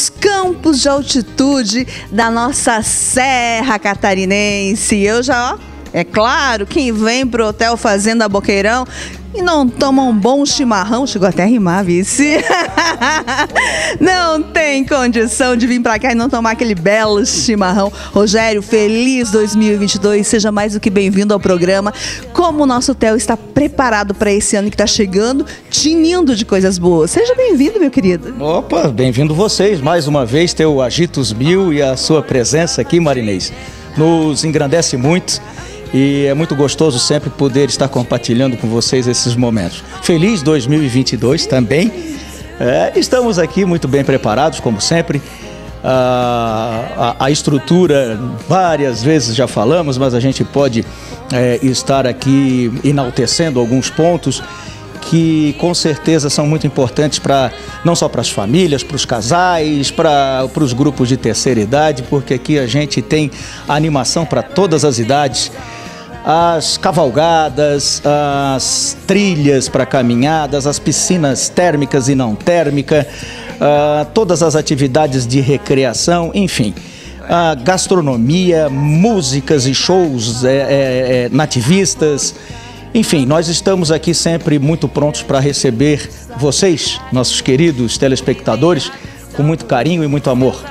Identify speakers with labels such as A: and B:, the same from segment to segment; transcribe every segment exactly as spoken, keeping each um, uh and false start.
A: dos campos de altitude da nossa Serra Catarinense. Eu já, ó, é claro, quem vem pro Hotel Fazenda Boqueirão e não toma um bom chimarrão, chegou até a rimar, vice. Não tem condição de vir pra cá e não tomar aquele belo chimarrão. Rogério, feliz dois mil e vinte e dois, seja mais do que bem-vindo ao programa. Como o nosso hotel está preparado para esse ano que está chegando, tinindo de coisas boas. Seja bem-vindo, meu querido.
B: Opa, bem-vindo vocês, mais uma vez, ter o Agitos Mil e a sua presença aqui, Marinês, nos engrandece muito. E é muito gostoso sempre poder estar compartilhando com vocês esses momentos. Feliz dois mil e vinte e dois também. É, estamos aqui muito bem preparados, como sempre. A, a, a estrutura, várias vezes já falamos, mas a gente pode é, estar aqui enaltecendo alguns pontos que com certeza são muito importantes para não só para as famílias, para os casais, para os grupos de terceira idade, porque aqui a gente tem animação para todas as idades. As cavalgadas, as trilhas para caminhadas, as piscinas térmicas e não térmicas, uh, todas as atividades de recreação, enfim, a gastronomia, músicas e shows é, é, é, nativistas, enfim, nós estamos aqui sempre muito prontos para receber vocês, nossos queridos telespectadores, com muito carinho e muito amor.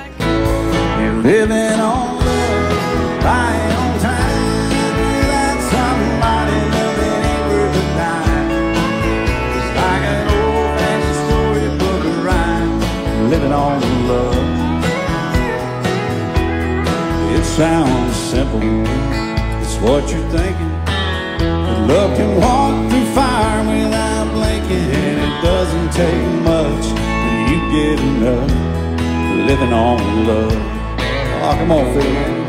C: Living on love. It sounds simple, it's what you're thinking. But love can walk through fire without blinking, and it doesn't take much when you get enough. Living on love. Oh, come on, Phil.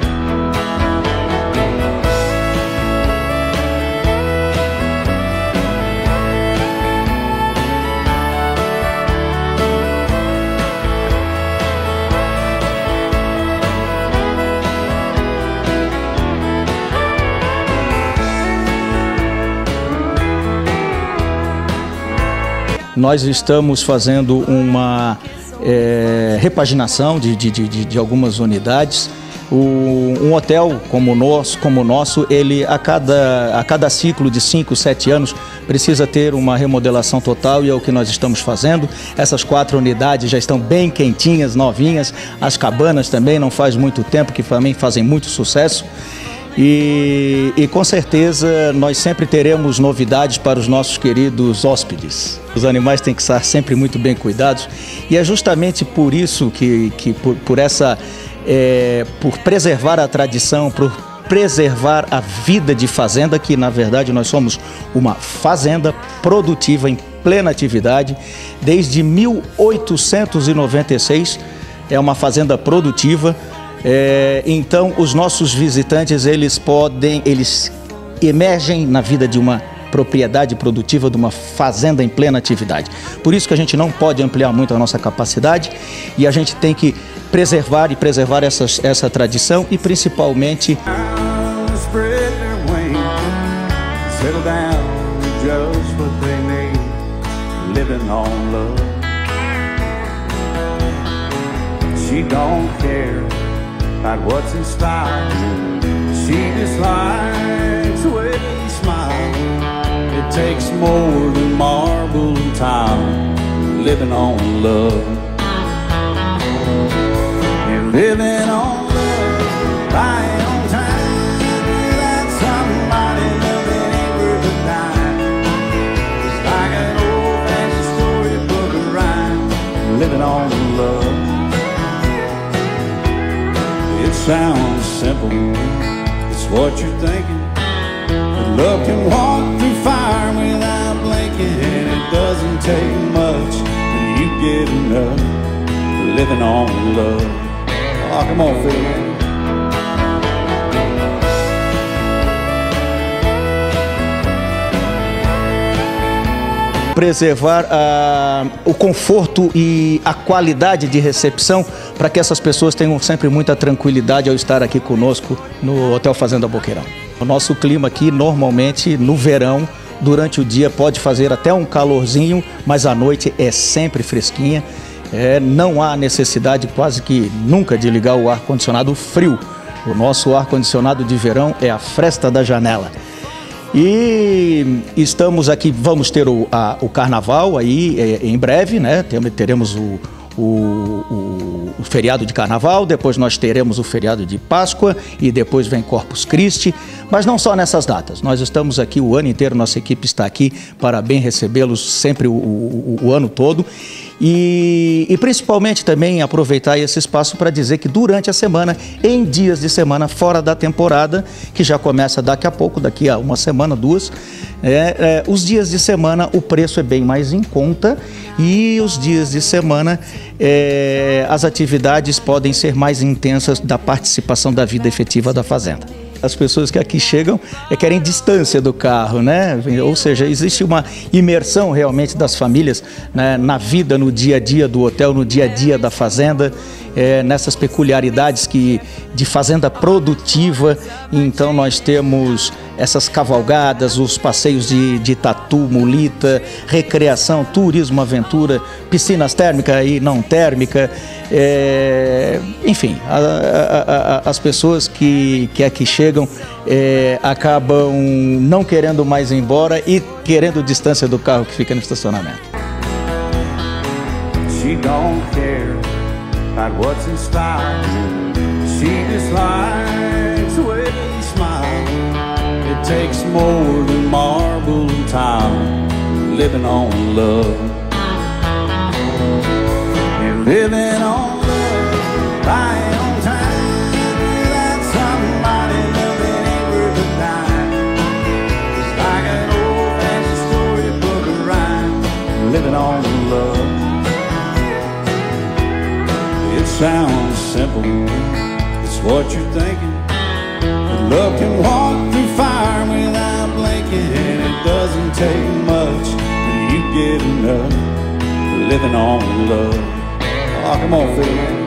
B: Nós estamos fazendo uma é, repaginação de, de, de, de algumas unidades. O, um hotel como o nosso, como o nosso ele a cada, a cada ciclo de cinco, sete anos precisa ter uma remodelação total e é o que nós estamos fazendo. Essas quatro unidades já estão bem quentinhas, novinhas. As cabanas também não faz muito tempo, que também fazem muito sucesso. E, e com certeza nós sempre teremos novidades para os nossos queridos hóspedes. Os animais têm que estar sempre muito bem cuidados e é justamente por isso que, que por, por essa, é, por preservar a tradição, por preservar a vida de fazenda, que na verdade nós somos uma fazenda produtiva em plena atividade. Desde mil oitocentos e noventa e seis é uma fazenda produtiva. É, então os nossos visitantes eles podem, eles emergem na vida de uma propriedade produtiva, de uma fazenda em plena atividade. Por isso que a gente não pode ampliar muito a nossa capacidade e a gente tem que preservar e preservar essas, essa tradição e principalmente about what's in style. She just likes the way you smile. It takes more than marble and tile. Living on love. And living on love, buying on time. Without somebody loving ain't worth a dime. It's like an old-fashioned storybook of rhyme. Living on love. It sounds simple, it's what you're thinking. But love can walk through fire without blinking, and it doesn't take much when you get enough. Living on love. Oh, come on, Phil. Preservar uh, o conforto e a qualidade de recepção para que essas pessoas tenham sempre muita tranquilidade ao estar aqui conosco no Hotel Fazenda Boqueirão. O nosso clima aqui, normalmente, no verão, durante o dia pode fazer até um calorzinho, mas à noite é sempre fresquinha. é, não há necessidade quase que nunca de ligar o ar-condicionado frio. O nosso ar-condicionado de verão é a fresta da janela. E estamos aqui, vamos ter o, a, o carnaval aí é, em breve, né? Teremos o, o, o, o feriado de carnaval, depois nós teremos o feriado de Páscoa e depois vem Corpus Christi. Mas não só nessas datas, nós estamos aqui o ano inteiro, nossa equipe está aqui para bem recebê-los sempre o, o, o ano todo. E, e principalmente também aproveitar esse espaço para dizer que durante a semana, em dias de semana fora da temporada, que já começa daqui a pouco, daqui a uma semana, duas, é, é, os dias de semana o preço é bem mais em conta e os dias de semana é, as atividades podem ser mais intensas da participação da vida efetiva da fazenda. As pessoas que aqui chegam é, querem distância do carro, né? Ou seja, existe uma imersão realmente das famílias, né, na vida, no dia a dia do hotel, no dia a dia da fazenda, é, nessas peculiaridades que, de fazenda produtiva. Então nós temos essas cavalgadas, os passeios de, de tatu, mulita, recreação, turismo, aventura, piscinas térmicas e não térmicas. É, enfim, a, a, a, as pessoas que, que aqui chegam é, acabam não querendo mais ir embora e querendo distância do carro que fica no estacionamento.
C: She don't care about what's in style. She just likes the way you smile. It takes more than marble and tile, living on love. And living on love, buying on time, without somebody loving ain't worth a dime. It's like an old-fashioned storybook of rhyme, living on love. It sounds simple, it's what you're thinking. But love can walk through fire without blinking, and it doesn't take much till you get enough, living on love. Oh, come on, Phil, man.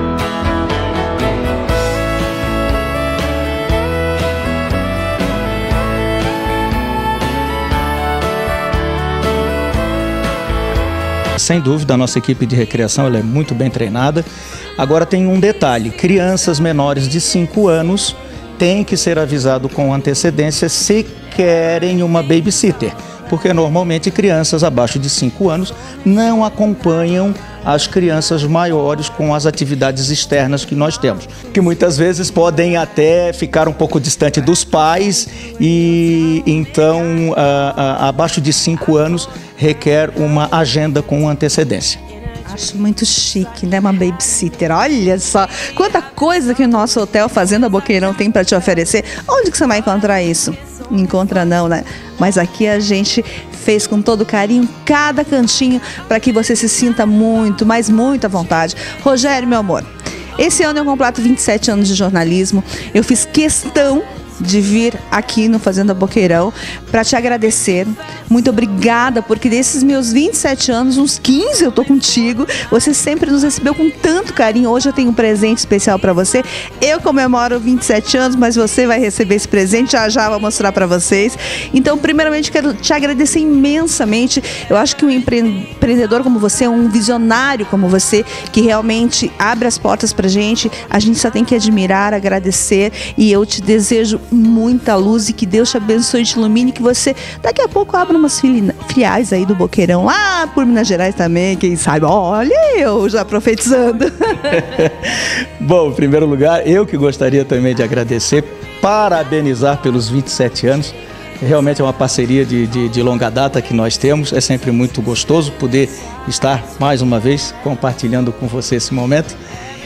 B: Sem dúvida, a nossa equipe de recreação ela é muito bem treinada. Agora tem um detalhe, crianças menores de cinco anos têm que ser avisado com antecedência se querem uma babysitter, porque normalmente crianças abaixo de cinco anos não acompanham as crianças maiores com as atividades externas que nós temos, que muitas vezes podem até ficar um pouco distante dos pais e então a, a, abaixo de cinco anos requer uma agenda com antecedência.
A: Acho muito chique, né? Uma babysitter. Olha só, quanta coisa que o nosso hotel Fazenda Boqueirão tem para te oferecer. Onde que você vai encontrar isso? Não encontra não, né? Mas aqui a gente fez com todo carinho cada cantinho para que você se sinta muito, mas muito à vontade. Rogério, meu amor, esse ano eu completo vinte e sete anos de jornalismo. Eu fiz questão de vir aqui no Fazenda Boqueirão para te agradecer. Muito obrigada, porque desses meus vinte e sete anos, uns quinze eu tô contigo. Você sempre nos recebeu com tanto carinho. Hoje eu tenho um presente especial para você. Eu comemoro vinte e sete anos, mas você vai receber esse presente. Já já vou mostrar para vocês. Então, primeiramente, quero te agradecer imensamente. Eu acho que um empreendedor como você, um visionário como você, que realmente abre as portas pra gente, a gente só tem que admirar, agradecer, e eu te desejo muita luz e que Deus te abençoe e te ilumine, que você daqui a pouco abra umas filiais aí do Boqueirão, lá por Minas Gerais também, quem sabe. Olha eu já profetizando.
B: Bom, em primeiro lugar, eu que gostaria também de agradecer, parabenizar pelos vinte e sete anos. Realmente é uma parceria de, de, de longa data que nós temos. É sempre muito gostoso poder estar mais uma vez compartilhando com você esse momento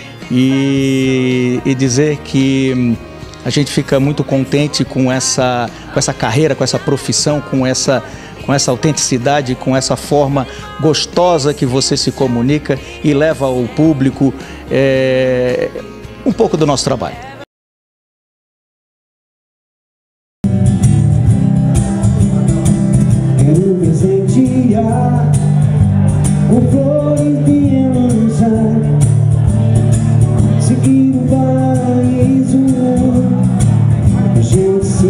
B: e, e dizer que a gente fica muito contente com essa, com essa carreira, com essa profissão, com essa, com essa autenticidade, com essa forma gostosa que você se comunica e leva ao público é, um pouco do nosso trabalho.
D: Quero presentear com flores de emoção, seguir o paraíso, a gente se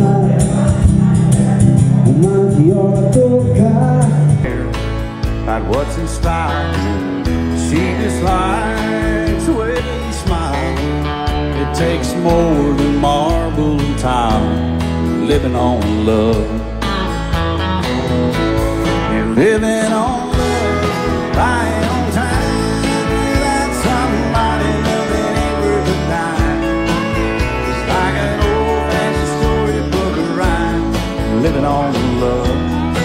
D: encostar, uma viola tocar.
C: what's in style. She just likes the way you smile. It takes more than marble and tile, living on love. You're living on love, right on time. Without somebody loving ain't worth a dime. It's like an old-fashioned storybook of rhyme, living on love.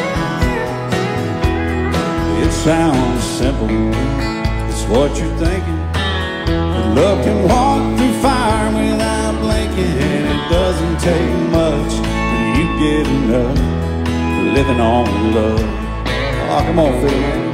C: It sounds simple, it's what you're thinking. But love can walk through fire without blinking, and it doesn't take much when you get enough for living on love. Oh, come on, Phil.